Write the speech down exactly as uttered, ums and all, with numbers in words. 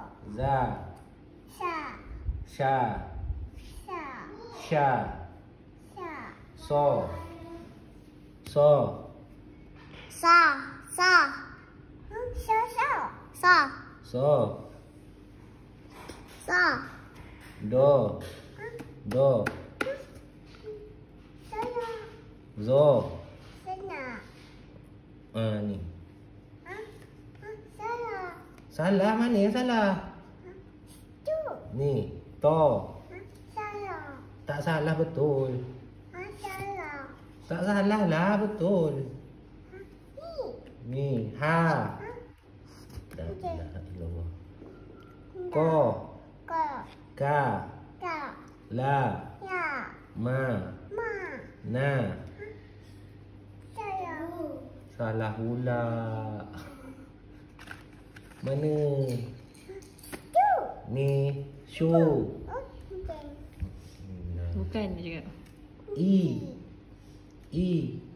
Za. Sha. Sha. Sha. Sha. Sha. So. So. Sa. Sa. Sa. Sa. Sa. So. Sa. Do. Do. Saya. Zo. Sana. Ah, ni. Saya. Salah mana yang salah? Tu. Ni. To. Saya. Tak salah betul. Salah. Tak salah lah betul. Ni. Ni. Ha. La ilaha illallah. Ko. Ko. Ka. Ka. La. Ya. Ma. Ma. Na. Saya. Salah pula. Mana? Tu. Ni. Shu. Okey. Bukan dia cakap. I. I.